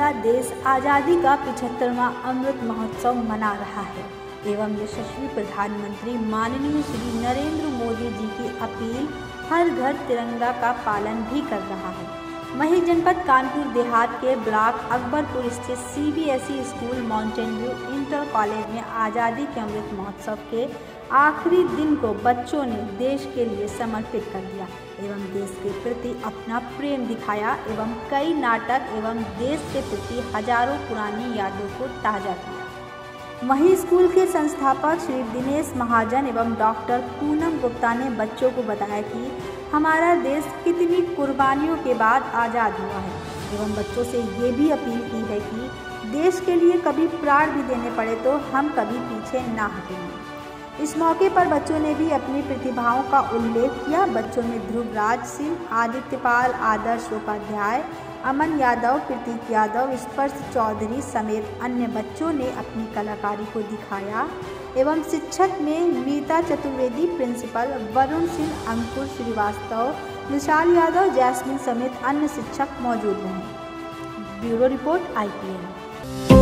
पूरा देश आज़ादी का 75वां अमृत महोत्सव मना रहा है एवं यशस्वी प्रधानमंत्री माननीय श्री नरेंद्र मोदी जी की अपील हर घर तिरंगा का पालन भी कर रहा है। वहीं जनपद कानपुर देहात के ब्लॉक अकबरपुर स्थित CBSE school mountain view inter college में आज़ादी के अमृत महोत्सव के आखिरी दिन को बच्चों ने देश के लिए समर्पित कर दिया एवं देश के प्रति अपना प्रेम दिखाया एवं कई नाटक एवं देश के प्रति हजारों पुरानी यादों को ताज़ा किया। वहीं स्कूल के संस्थापक श्री दिनेश महाजन एवं डॉक्टर पूनम गुप्ता ने बच्चों को बताया कि हमारा देश कितनी कुर्बानियों के बाद आज़ाद हुआ है एवं बच्चों से ये भी अपील की है कि देश के लिए कभी प्राण भी देने पड़े तो हम कभी पीछे ना हटेंगे। इस मौके पर बच्चों ने भी अपनी प्रतिभाओं का उल्लेख किया। बच्चों में ध्रुवराज सिंह, आदित्यपाल, आदर्श उपाध्याय, अमन यादव, प्रतीक यादव, स्पर्श चौधरी समेत अन्य बच्चों ने अपनी कलाकारी को दिखाया एवं शिक्षक में मीता चतुर्वेदी, प्रिंसिपल वरुण सिंह, अंकुर श्रीवास्तव, विशाल यादव, जैस्मिन समेत अन्य शिक्षक मौजूद रहे। Bureau report IPN।